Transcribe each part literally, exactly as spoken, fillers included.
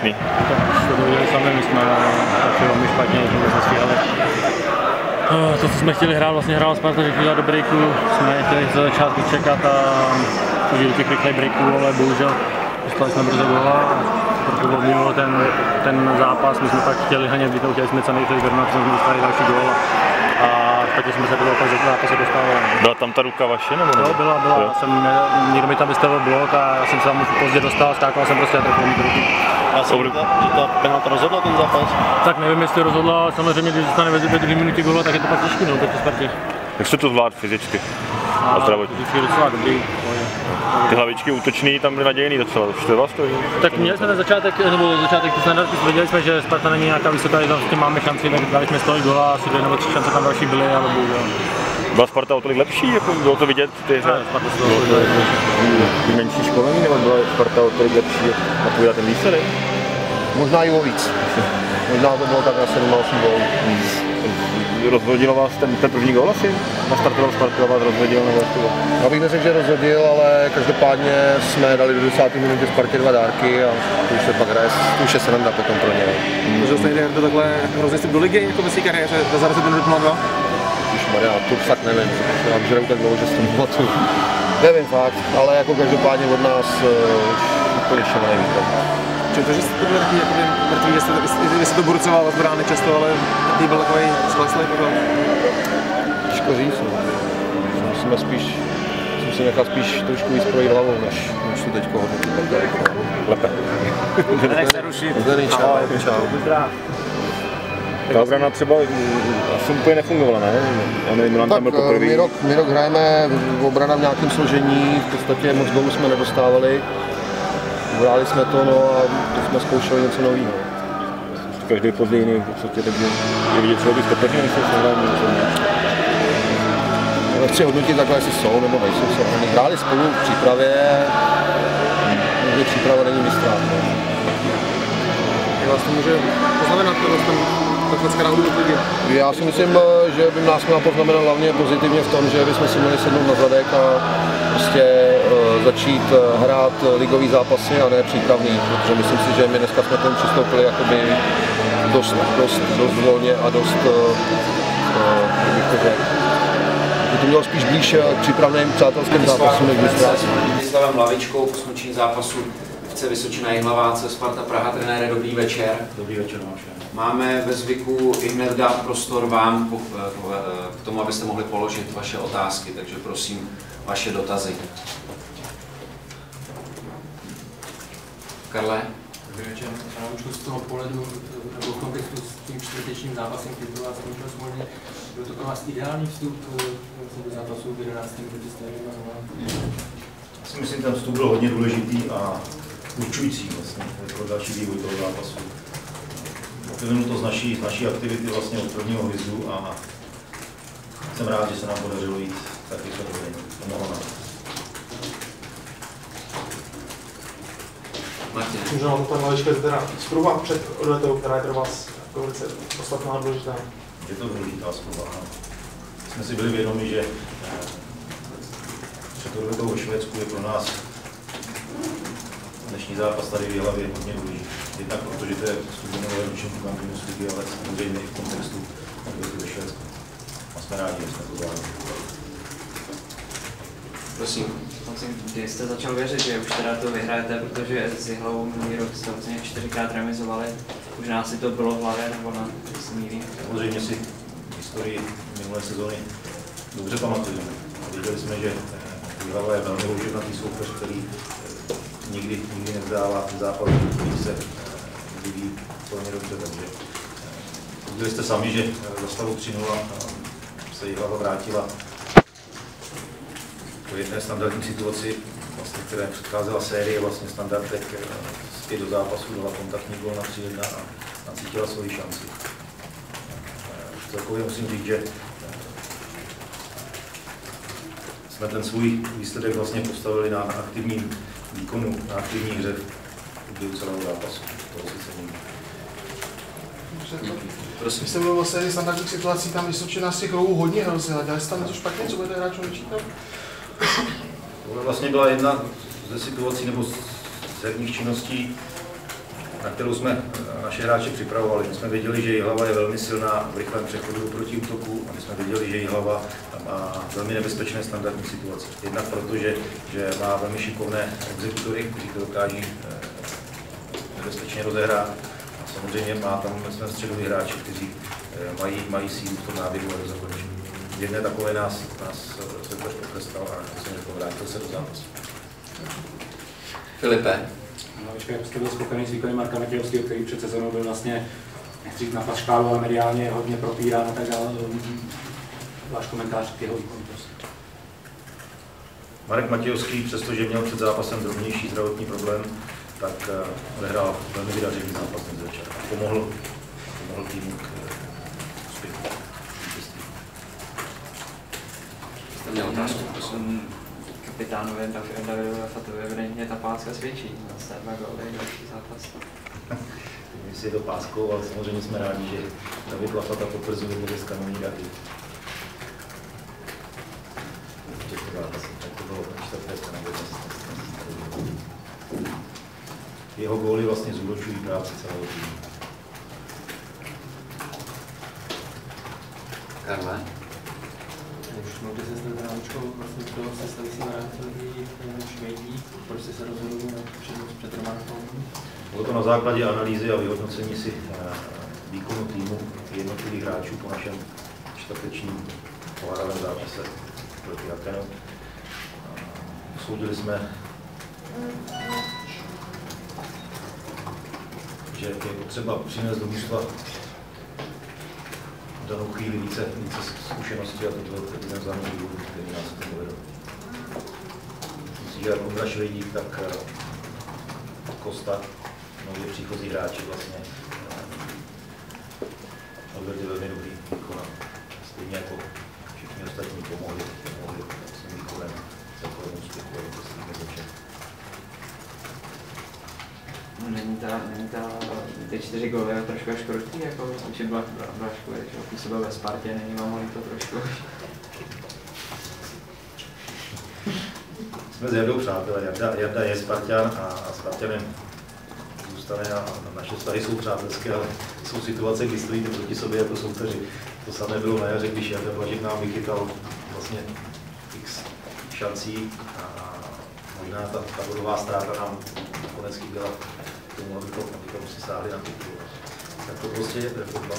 útočný. To viděli sami, my jsme taky velmi špatně, že vůbec nestíhali. To, co jsme chtěli hrát, vlastně hrál Sparta, že chtěla do breaku, jsme chtěli za začátku čekat a chodili do těch rychlých breaků, ale bohužel dostali jsme brzo góla, protože ovlivnilo ten, ten zápas, my jsme pak chtěli hned vytou, chtěli jsme co nejrychleji vyrovnat, jsme dostali další gól a taky jsme se do zápasu dostali. Byla tam ta ruka vaše nebo ne? Jo, byla, byla. Jo. Jsem, někdo mi tam vystavil blok a já jsem se tam pozdě dostal, skákal jsem prostě a trefil mi do ruky. A co, že ta penalta rozhodla ten zápas? Tak nevím, jestli rozhodla, samozřejmě když zůstane ve druhé minutě góla, tak je to pak těžký, no, proti Spartě. Jak se to zvlád fyzicky? A, a zdravotně? Fyzicky docela dobrý. Ty hlavičky útočný tam byly nadějný docela, už to vás to? Tak měli jsme ten začátek, nebo začátek ty standardky, věděli jsme, že Sparta není nějaká vysoká, že tam s tím máme šanci, tak dali jsme stolik góla, asi dvě nebo tři šance tam další byly, ale bohužel. Byla Sparta o tolik lepší, jako bylo to vidět v té hře? Sparta se bylo tolik lepší. Menší školení, nebo byla Sparta o tolik lepší, napovídá ten výsledek? Možná i o víc. Možná to bylo tak na sedm osm gólů. Rozhodil vás ten, ten první gól asi? Nastartoval Spartu a vás rozhodil nebo jak to bylo? Já bych neřekl, že rozhodil, ale každopádně jsme dali do desáté minuty Spartě dva dárky a to už se pak hraje, to už je sranda potom pro ně. To, že jste jde to takhle hrozně si do ligy jako ve své kariéře, to zarazit minut nula dva? Už Maria, to fakt nevím, že vám žerou tak dlouho, že si to pamatuju. Nevím fakt, ale jako každopádně od nás uh, úplně šílený výkon. To, že jste to byli takový jakoby mrtvý, jestli, jestli to burcoval vás brány často, ale ty byl takový skleslý potom. Těžko říct, no. Musíme spíš, jsem si nechal spíš trošku víc projít hlavou, než, než to teďko hodnotit. Lepe. Nech se rušit. Zdený, čau. Čau. Ta obrana třeba asi úplně nefungovala, ne? Já nevím, Milan tam byl poprvé. My rok, my rok hrajeme v obrana v nějakém složení, v podstatě moc gólů jsme nedostávali. Hráli jsme to, no a to jsme zkoušeli něco nového. Každý později jiný, v podstatě, takže je vidět, co by stopeři, než se hráli něco jiného. Nechci hodnotit takhle, jestli jsou nebo nejsou srovnaní. Hráli spolu v přípravě, takže příprava není mistrák. Jak vás to může poznamenat, takhle skrátku do ligy? Já si myslím, že by nás měla poznamenat hlavně pozitivně v tom, že bychom si měli sednout na zadek a prostě uh, začít uh, hrát ligový zápasy a ne přípravný, protože myslím si, že my dneska jsme tomu přistoupili jakoby dost, dost, dost volně a dost, uh, uh, jak bych to řekl, že to mělo spíš blíž k přípravným přátelským zápasům než mistrácím. Vyslavem Lavičkou po skončení zápasu F C Vysočina Jihlaváce, Sparta Praha, trenére, dobrý večer. Dobrý večer vám všem. Máme ve zvyku i hned dát prostor vám k tomu, abyste mohli položit vaše otázky, takže prosím vaše dotazy. Karle? Dobrý večer. Já už z toho pohledu, nebo v kontextu s tím čtvrtečním zápasem, který byl vás skončil smolně, byl to pro vás ideální vstup do zápasu v jedenáctém proti Slavii? Já si myslím, že ten vstup byl hodně důležitý a určující vlastně pro další vývoj toho zápasu. Vyvinu to z naší, z naší aktivity vlastně od prvního hvizu a jsem rád, že se nám podařilo jít tak rychle do vedení. Pomohlo nám. Martin. Můžu vám ta malička teda zprůva před odletou, která je pro vás jako velice podstatná a důležitá. Je to důležitá zprůva. Jsme si byli vědomi, že před odletou ve Švédsku je pro nás dnešní zápas tady v Jihlavě hodně důležitý. Jednak protože to je studenové ročník Campinos ligy, ale samozřejmě i v kontextu odletu ve Švédsku. A jsme rádi, že jsme to zvládli. Prosím. Kdy jste začal věřit, že už teda to vyhrajete, protože s Jihlavou minulý rok jste vlastně čtyřikrát remizovali. Možná si to bylo v hlavě, nebo na smíří? Samozřejmě si historii minulé sezóny dobře pamatujeme. Věděli jsme, že Jihlava je velmi houževnatý soupeř, který nikdy, nikdy nevzdává ten zápas, který se vyvíjí velmi dobře. Takže viděli jste sami, že za stavu tři nula se Jihlava vrátila do jedné standardní situaci, vlastně, které předcházela série vlastně standardek zpět do zápasu, dala kontaktní gól na tři jedna a nacítila svoji šanci. Celkově musím říct, že jsme ten svůj výsledek vlastně postavili na aktivním výkonu, na aktivní hře v průběhu celého zápasu. Toho si cením. Prosím. Když jste byl v sérii standardních situací, tam Vysočina z těch rohů hodně hrozila. Dělali jste tam něco špatně, co budete hráčům vyčítat? To vlastně byla jedna ze situací nebo z herních činností, na kterou jsme naše hráče připravovali. My jsme věděli, že Jihlava je velmi silná v rychlém přechodu do protiútoku a my jsme věděli, že Jihlava má velmi nebezpečné standardní situace. Jednak proto, že, že má velmi šikovné exekutory, kteří to dokáží nebezpečně rozehrát. A samozřejmě má tam jsme středoví hráči, kteří mají, mají sílu v tom náběhu a dozakončení. Jedné takové nás, nás Světlař potrestal a jsem řekl, vrátil se do zápasu. Filipe. No, jak jste byl spokojený s výkonem Marka Matějovského, který před sezónou byl vlastně, nechci říct na paškálu, ale mediálně hodně propírán a tak dále. Váš komentář k jeho výkonu, prosím. Marek Matějovský, přestože měl před zápasem drobnější zdravotní problém, tak odehrál velmi vydařený zápas dnes večer. Pomohl, pomohl týmu k úspěchu. Jste měl otázku, prosím. Kapitánovi Davidovi Lafatovi evidentně ta páska svědčí. Zase dva góly, další zápas. Myslím, je to páskou, ale samozřejmě jsme rádi, že David Lafata potvrzuje že z kanonní daty. Tak to bylo čtvrté straně. Jeho góly vlastně zúročují práci celého týmu. Karle? Už mluvili se s Drávičkou, vlastně toho se staví si vrátili Švejdí, proč jste se rozhodli na přednost před Románem? Bylo to na základě analýzy a vyhodnocení si výkonu týmu jednotlivých hráčů po našem čtvrtečním pohárovém zápase proti Akenu. Soudili jsme, že je potřeba přinést do mužstva v danou chvíli více, více zkušeností a to byl jeden z hlavních důvodů, který nás to povedl. Myslím, že jak Ondra Švejdík, tak Kosta, nově příchozí hráči vlastně odvedli velmi dobrý výkon. Stejně jako všichni ostatní pomohli, pomohli svým výkonem celkovému úspěchu a to stejně začal. Není ta, není ta, ty čtyři góly trošku až krutý, jako že byla Blažku, že působil ve Spartě, není vám to trošku? Jsme s Jardou přátelé, Jarda, Jarda je Spartan a, a Spartanem zůstane a, a naše vztahy jsou přátelské, ale jsou situace, kdy stojíte proti sobě jako soupeři. To samé bylo na jaře, když Jarda Blažek nám vychytal vlastně x šancí a možná ta, ta bodová ztráta nám nakonec chyběla k tomu, abychom, abychom si sáhli na titul. Tak to prostě je fotbal.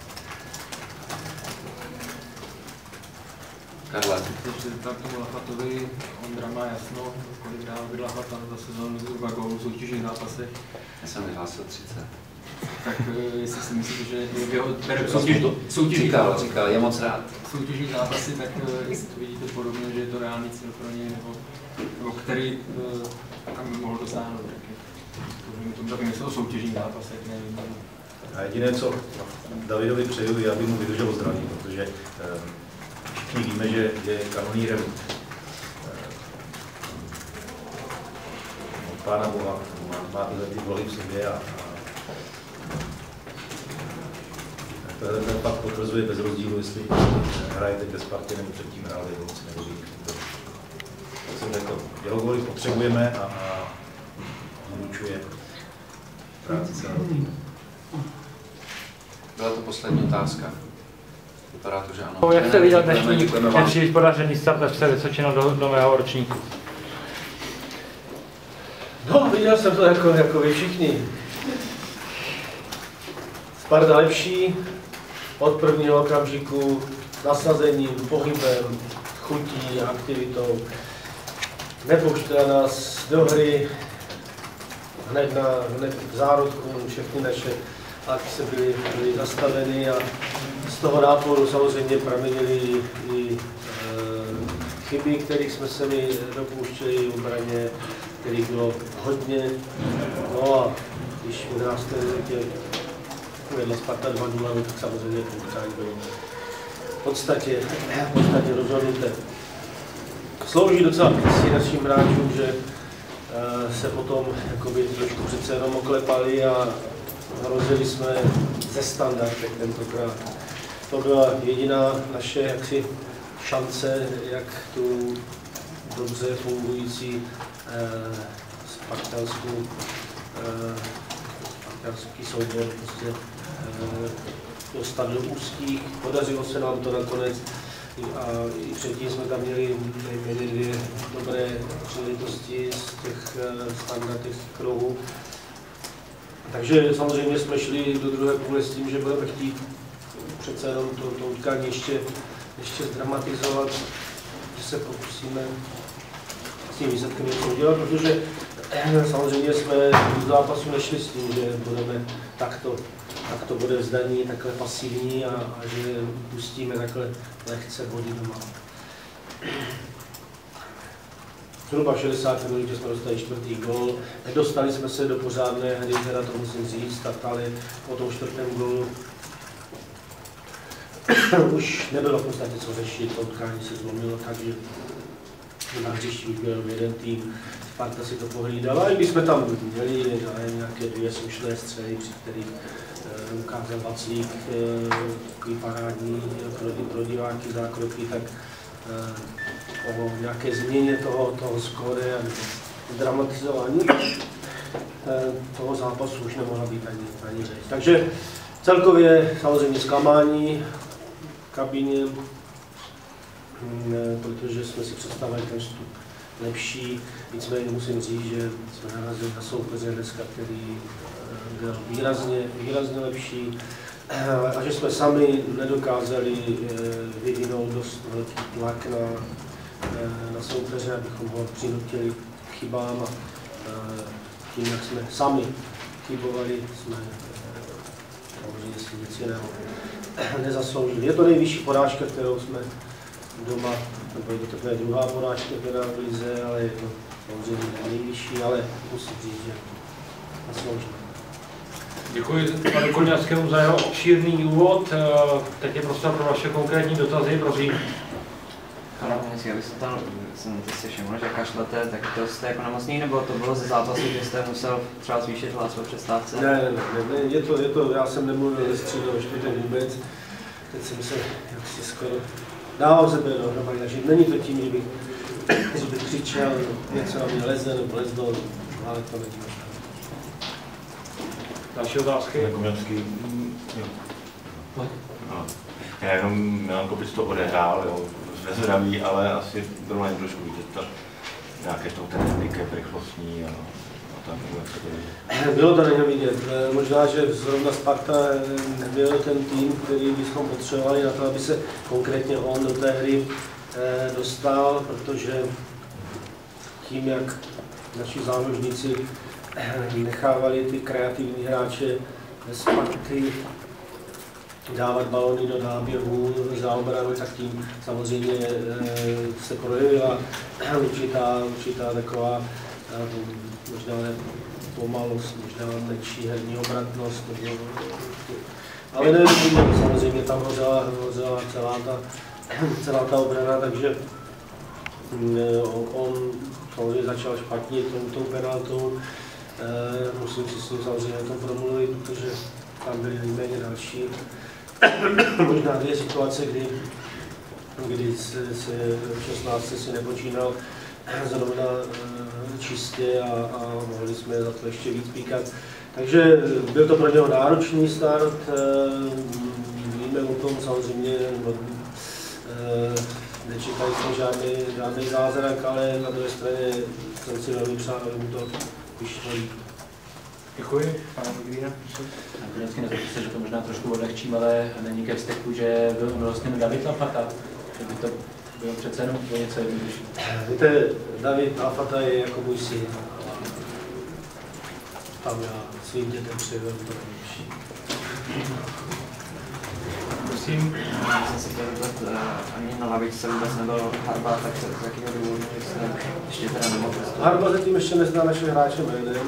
Karle. Když se zeptám k tomu Lafatovi, Ondra má jasno, kolik dál byl Lafat za sezónu zhruba gólů v soutěžních zápasech. Já jsem vyhlásil třicet. Tak jestli si myslíte, že jeho soutěžní říkal, říkal, je moc rád. Soutěžní zápasy, tak jestli to vidíte podobně, že je to reálný cíl pro něj, nebo, nebo který tam by mohl dosáhnout. To by myslel o soutěžních zápasech, nevím. A jediné, co Davidovi přeju, je, aby mu vydrželo zdraví, protože všichni víme, že je kanonýrem od Pána Boha, má, má tyhle ty vlohy v sobě a, a ten fakt potvrzuje bez rozdílu, jestli hraje teď ve Spartě nebo předtím hrál v Jablonci nebo víc. Tak jsem řekl, jeho góly potřebujeme a, a zručuje práci celého týmu. Byla to poslední otázka. Vypadá to, že ano. Jak jste viděl dnešní nepříliš podařený start F C Vysočina do nového ročníku? No, viděl jsem to jako, jako vy všichni. Sparta lepší od prvního okamžiku, nasazením, pohybem, chutí, aktivitou. Nepouštěla nás do hry hned, na, hned v zárodku, všechny naše akce byly, byly zastaveny a z toho náporu samozřejmě pramenily i, i e, chyby, kterých jsme se mi dopouštěli v obraně, kterých bylo hodně. No a když v jedenácté minutě vedla Sparta dva nula, tak samozřejmě to utkání bylo v podstatě, v podstatě rozhodnuté. Slouží docela pěstí našim hráčům, že e, se potom jakoby, trošku přece jenom oklepali a hrozili jsme ze standardek tentokrát. To byla jediná naše jaksi šance, jak tu dobře fungující eh, spartanskou eh, švýcarský soubor prostě dostat do úzkých. Podařilo se nám to nakonec a i předtím jsme tam měli, měli dvě dobré příležitosti z těch standardních kruhů. Takže samozřejmě jsme šli do druhé půle s tím, že budeme chtít přece jenom to, to utkání ještě, ještě zdramatizovat, že se pokusíme s tím výsledkem něco udělat, protože samozřejmě jsme v zápasu nešli s tím, že budeme takto, takto bude vzdaní, takhle pasivní a, a že pustíme takhle lehce body doma. Zhruba v šedesátém minutě jsme dostali čtvrtý gól. Nedostali jsme se do pořádné hry, teda to musím říct, ale po tom čtvrtém gólu už nebylo v podstatě co řešit, to utkání se zlomilo, takže na hřišti už byl jeden tým, Sparta si to pohlídala, i když jsme tam měli nějaké dvě slušné střely, při kterých e, ukázal Vaclík e, takový parádní pro, pro diváky zákroky, tak e, o nějaké změně toho, toho skóre a dramatizování e, toho zápasu už nemohla být ani, ani řeč. Takže celkově samozřejmě zklamání v kabině, protože jsme si představili ten vstup lepší, nicméně musím říct, že jsme narazili na soupeře dneska, který byl výrazně, výrazně lepší a že jsme sami nedokázali vyvinout dost velký tlak na, na soupeře, abychom ho přinutili k chybám a tím, jak jsme sami chybovali, jsme samozřejmě si nic jiného nezasloužili. Je to nejvyšší porážka, kterou jsme doma, nebo je to takové druhá porážka, která v lize, ale je to samozřejmě nejvyšší, ale musím říct, že zasloužíme. Děkuji panu Koňarskému za jeho obšírný úvod. Teď je prostor pro vaše konkrétní dotazy, prosím. Ano, já bych se tam, jsem si všiml, že kašlete, tak to jste jako nemocný, nebo to bylo ze zápasu, že jste musel třeba zvýšit hlas po přestávce? Ne, ne, ne, ne, je to, je to, já jsem nemluvil ze střídu ve čtvrtek vůbec, teď jsem se jaksi skoro dál sebe dohromady, takže není to tím, že bych, že bych křičel, něco na mě leze nebo lezlo, ale to není. Další otázky? Koměnský. No. Já jenom Milan Kopic to odehrál, jo, zvězravý, ale asi bylo jen trošku vidět to, nějaké to ten handicap rychlostní a, a tak vůbec. Bylo to není vidět. Možná, že zrovna Sparta nebyl ten tým, který bychom potřebovali na to, aby se konkrétně on do té hry dostal, protože tím, jak naši záložníci nechávali ty kreativní hráče Sparty dávat balony do náběhu za obranu, tak tím samozřejmě se projevila určitá, určitá taková možná ne pomalost, možná menší herní obratnost. Ale ne, samozřejmě tam hořela, hořela celá, ta, celá ta obrana, takže on samozřejmě začal špatně tou penaltou. Musím si s ním samozřejmě o tom promluvit, protože tam byly nejméně další. Možná dvě situace, kdy, kdy se, se v šestnácti si nepočínal zrovna čistě a, a mohli jsme za to ještě víc píkat. Takže byl to pro něho náročný start, víme o tom samozřejmě, nečekali jsme žádný, žádný zázrak, ale na druhé straně jsem si velmi přál, aby mu to vyšlo. Děkuji, pane Vigrína. Vždycky nezapíš se, že to možná trošku odlehčím, ale není ke vzteku, že byl vlastně David Lafata, že by to bylo přece jenom něco jednodušší. Víte, David Lafata je jako můj syn. Tam já svým dětem přeju to nejlepší. Prosím. Já jsem si chtěl zeptat, ani na lavičce vůbec nebyl Harba, tak z jakého důvodu jste ještě teda nemohl testu? Harba zatím ještě nezná naše hráče jménem.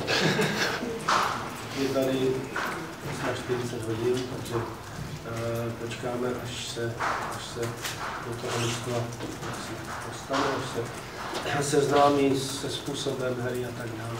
Je tady na čtyřicet hodin, takže uh, počkáme, až se, až se do toho mužstva dostane, až se seznámí se způsobem hry a tak dále.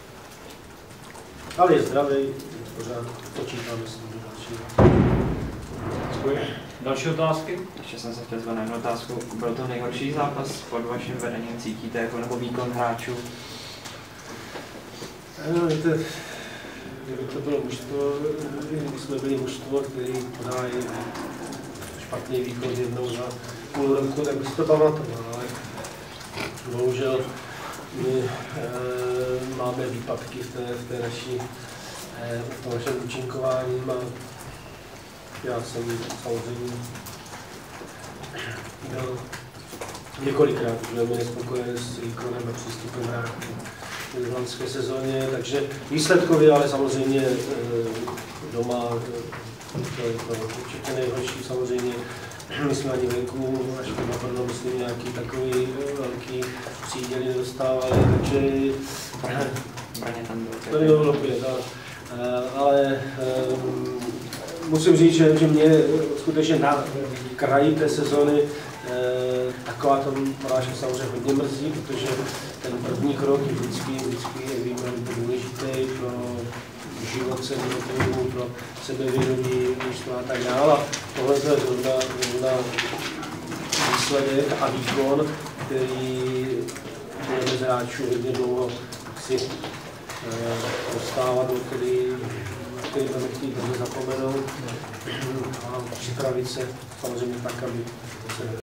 Ale je zdravý, pořád počítáme s ním do dalšího. Děkuji. Další otázky? Ještě jsem se chtěl zvat na jednu otázku. Byl to nejhorší zápas pod vaším vedením? Cítíte jako nebo výkon hráčů? No, víte, kdyby to bylo mužstvo, kdyby jsme byli mužstvo, který podá špatný výkon jednou za půl roku, tak by si to pamatoval, ale bohužel my e, máme výpadky v té, v té naší, e, v tom našem účinkování. A já jsem samozřejmě byl několikrát už velmi nespokojený s výkonem a přístupem hráčů v loňské sezóně, takže výsledkově, ale samozřejmě e, doma to je to určitě nejhorší, samozřejmě. My jsme ani venku, až na Brno, myslím, nějaký takový velký příděly nedostávali, takže Brně tam bylo. to bylo opět, ale um, musím říct, že, že mě skutečně na kraji té sezony eh, taková tam porážka samozřejmě hodně mrzí, protože ten první krok je vždycky, vždycky je víme, důležitý pro život celého týmu, pro sebevědomí, mužstva a tak dále. Tohle je zrovna, zrovna výsledek a výkon, který budeme z hráčů hodně dlouho si dostávat, který, který budeme chtít zapomenout a připravit se samozřejmě tak, aby se